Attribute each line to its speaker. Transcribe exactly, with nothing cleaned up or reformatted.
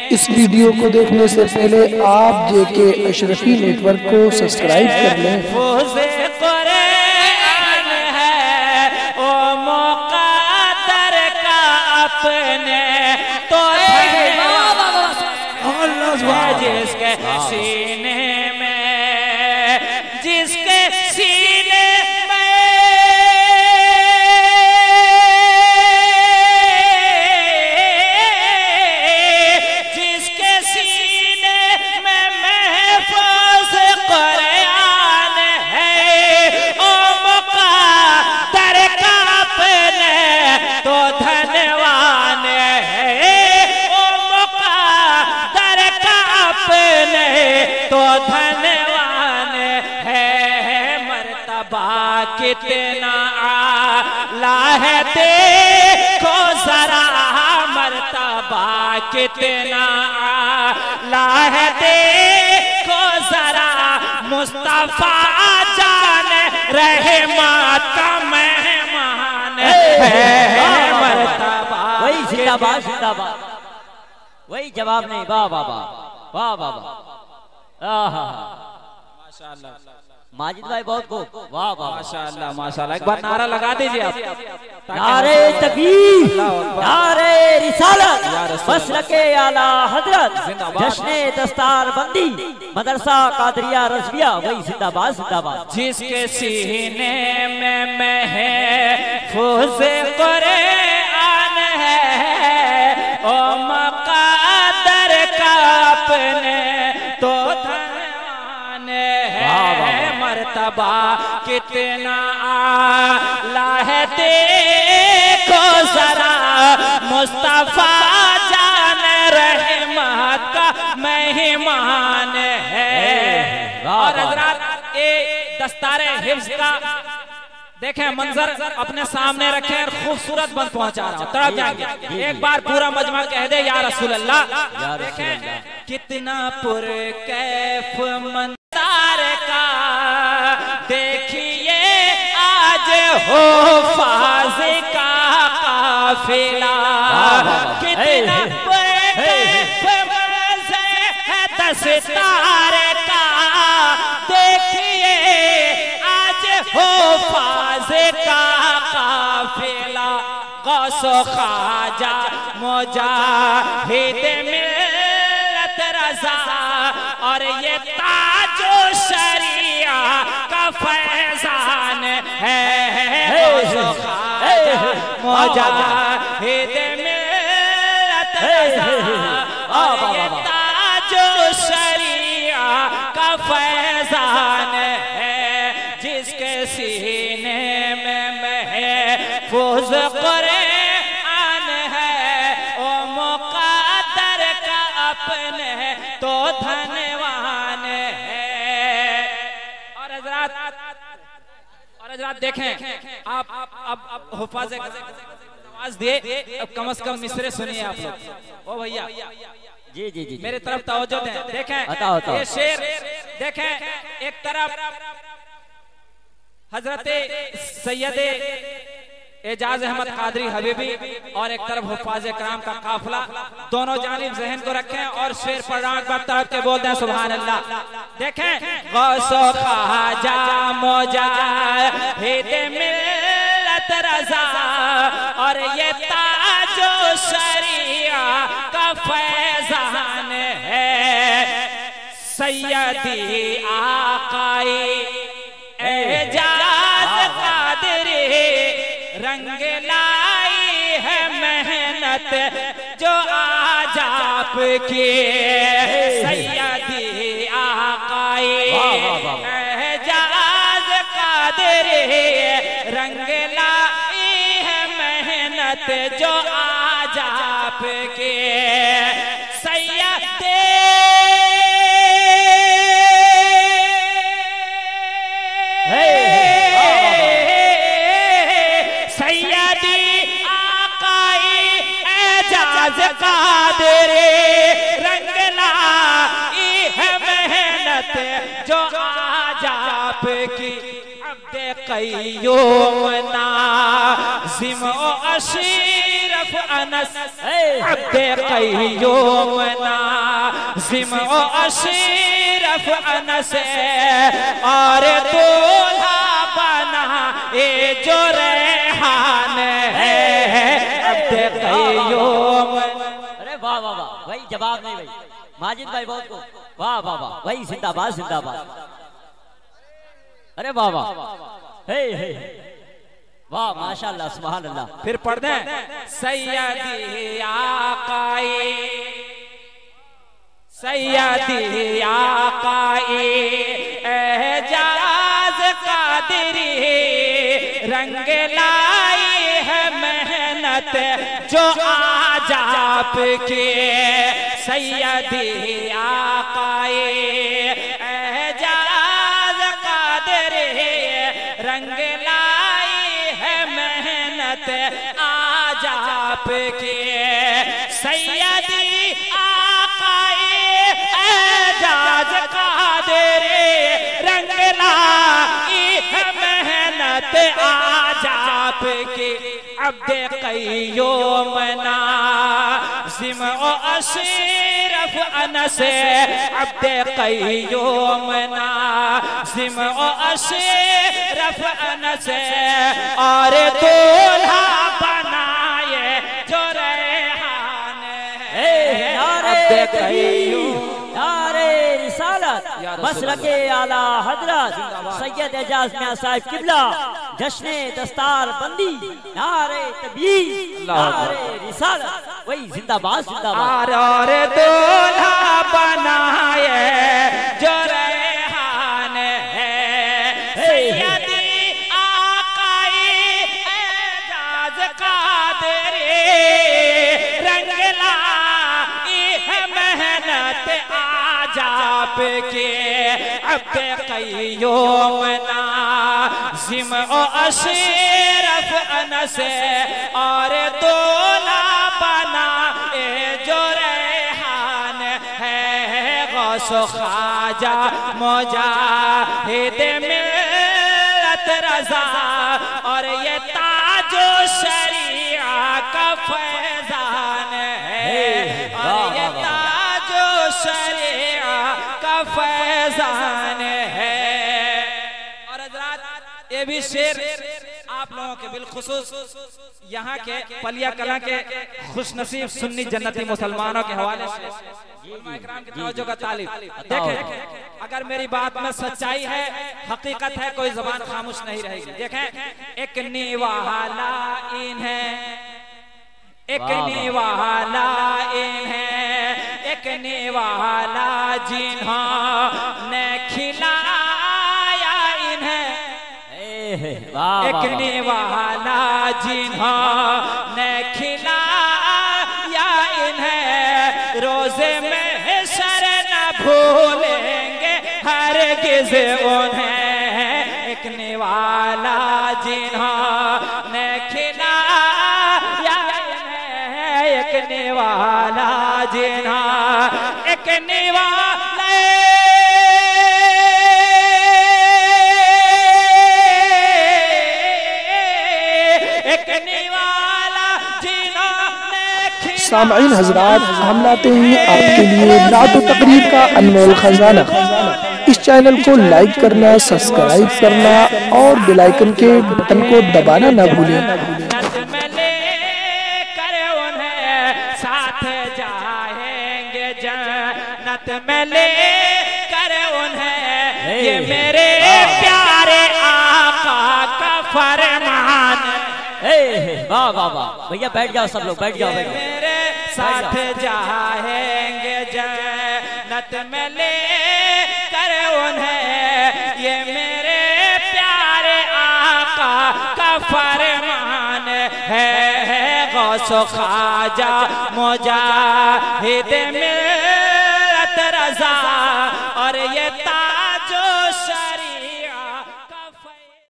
Speaker 1: इस वीडियो को देखने से पहले आप जेके अशरफी नेटवर्क को सब्सक्राइब कर लें।
Speaker 2: जिसके सीने में जिसके सीने में जिसके सीने में महफूज कुरान है, ओ मुक़द्दर का अपने तो धनवान है, ओ मुक़द्दर का अपने तो धनवान है। मर्तबा कितना आला है देखो जरा, मर्तबा कितना आला है देखो जरा, मुस्तफा जान रहमत का मेहमान है। मर्तबा
Speaker 3: वही जिंदाबाद जिंदाबाद, वही जवाब नहीं। वाह वाह वाह वाह वाह वाह,
Speaker 2: माशाअल्लाह
Speaker 3: माजिद भाई बहुत खूब, वाह वाह
Speaker 2: माशाअल्लाह माशाअल्लाह। एक बार नारा लगा दीजिए आप।
Speaker 3: नारे तकबीर, नारे रिसालत, मसलके आला हजरत, जश्ने दस्तार बंदी, मदरसा कादरिया रज़विया, वही जिंदाबाद जिंदाबाद।
Speaker 2: जिसके सीने में महफूज कुरान है, ओ मुक़द्दर का अपने तो धनवान है। मर्तबा कितना आला है देखो जरा, मुस्तफा जान रहमत का मेहमान है। और हज़रात ये दस्तारे हिफ्ज़ का देखें मंजर अपने सामने रखें और खूबसूरत बंद पहुंचा रहा हूं, तड़प जाएंगे। एक बार पूरा मजमा कह दे या रसूल अल्लाह। देखें कितना पुरकैफ मंजर का, देखिए आज हो फाज़ का काफिला, कितना पुरकैफ मंजर है दस्तार का, देखिए आज हो फाज़ का काफिला। गौसो ख्वाजा मुजाहिद मिल्लत रज़ा, और ये ताजो शरिया का फैज़ान है। गौसो ख्वाजा मुजाहिद मिल्लत रज़ा, और ये ताजो शरिया का फैज़ान है। जिसके सीने में महफूज कुरान है, ओ मुक़द्दर का अपने तो धनवान है। और हज़रात और हज़रात देखें आप अब अब हुफ़ाज़ नवाज़ दिए, अब कम से कम मिसरे सुनिए आप लोग। ओ भैया
Speaker 3: जी जी जी
Speaker 2: मेरे तरफ तवज्जो दें। देखें
Speaker 3: बताओ, बताओ।
Speaker 2: ये शेर देखें, एक तरफ हजरते सैयदे एजाज अहमद कादरी हबीबी और एक तरफ हुफ़ाज़ कराम का काफिला, दोनों जानिब ज़हन को रखें और शेर पढ़ रहा हूं, एक बार तड़प के बोल दें सुभान अल्लाह। देखें गौसो ख्वाजा मुजाहिद मिल्लत रज़ा, और ये ताजो शरिया का फैज़ान है। सैयदी आकाई एजाज कादरी, रंग लाई है मेहनत जो आज आपकी। सैयदी आकाई एजाज कादरी, रंग लाई है मेहनत जो आज आपकी। सैयदी कादरे, रंग लाई है मेहनत जो आज आपकी। अब्दे क़य्यूम नाज़िम ओ अशरफ अनस अब्दे क़य्यूम नाज़िम ओ अशरफ अनस और दूल्हा बना ए जो रेहान है अब्दे क़य्यूम।
Speaker 3: अरे वाह वाह वाह भाई, जवाब नहीं भाई, माजिद भाई बहुत को वाह वाह वाह भाई, जिंदाबाद जिंदाबाद। अरे वाह वाह, हे हे वाह माशाल्लाह सुभान अल्लाह।
Speaker 2: फिर पढ़ दें सैयदी आकाई सैयदी आकाई एजाज कादरी रंग लाई है मेहनत जो आज आपके सैयदी आकाई एजाज कादरी रंग लाई है मेहनत आज आपके सैयदी आकाई एजाज कादरी रंग लाई है मेहनत आज आपके अब्दे क़य्यूम नाज़िम ओ अशरफ अनस अब्दे क़य्यूम नाज़िम ओ अशरफ अनस और दूल्हा बनाए जो रेहान है अब्दे क़य्यूम।
Speaker 3: नारे रिसालत मसलके आला हजरत सैयद एजाज मियां साहिब किबला जश्ने दस्तार बंदी नारे तबीर नारे रिसालत वही जिंदाबाद जिंदाबाद।
Speaker 2: और दूल्हा बनाए जो रेहान है सैयदी आकाई एजाज कादरी रंग लाई है मेहनत आज आपके अब्दे क़य्यूम नाज़िम ओ अशरफ अनस और दूल्हा बना ए जो रेहान है गौसो ख्वाजा मुजाहिद मिल्लत रज़ा और ये ताजो शरीआ का फैज़ान है और ये ताजो शरीआ का फैज़ान है। और हज़रात ये भी शेर आप लोगों के बिलखुसूस यहाँ के पलिया कला के खुशनसीब सुन्नी जन्नती मुसलमानों के हवाले से इकराम की तवज्जो का तालिब। देखें अगर मेरी बात में सच्चाई है, हकीकत है, कोई जबान खामोश नहीं रहेगी। देखें एक निवाला इन्हें एक निवाला इन्हें एक निवाला जिन्होंने खिलाया इन्हें एक निवाला जिन्होंने खिलाया इन्हें रोज़े में शर न भूलेंगे हरगिज़ उन्हें एक निवाला जिन्होंने खिलाया इन्हें एक निवाला जिन्हों एक निवाला
Speaker 1: सामईन हजरात, हम लाते हैं आपके लिए नात व तकरीर का अनमोल खजाना। इस चैनल को लाइक करना, सब्सक्राइब करना और बेल आइकन के बटन को दबाना ना भूलें।
Speaker 2: साथ जाएंगे जन्नत में ले कर उन्हें ये मेरे प्यारे आका का फरमान।
Speaker 3: वाह वाह वाह भैया, बैठ जाओ सब लोग, बैठ जाओ बैठ जाओ।
Speaker 2: मेरे साथ जाएंगे जन्नत में ले कर उन्हें ये मेरे प्यारे आका का फरमान है गौसो ख्वाजा मुजाहिद मिल्लत रज़ा और ये